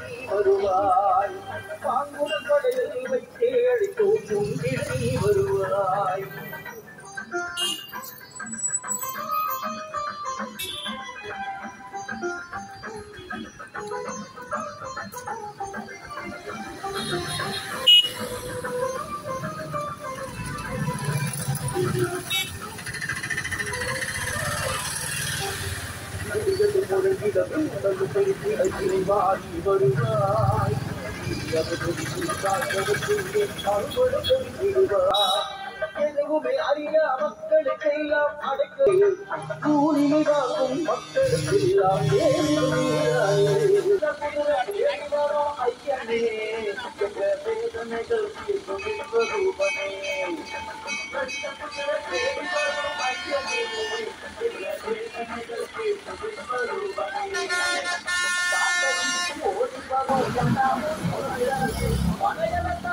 வருவாய் பாங்குட கடலில் வைத்தேடி தோற்றும் நீ வருவாய் எதுவுமே அறிய மக்களுக்கெல்லாம் அடக்கும் மக்களுக்கெல்லாம் ஐயனே வேதனைகள் ரூபனே ஓடி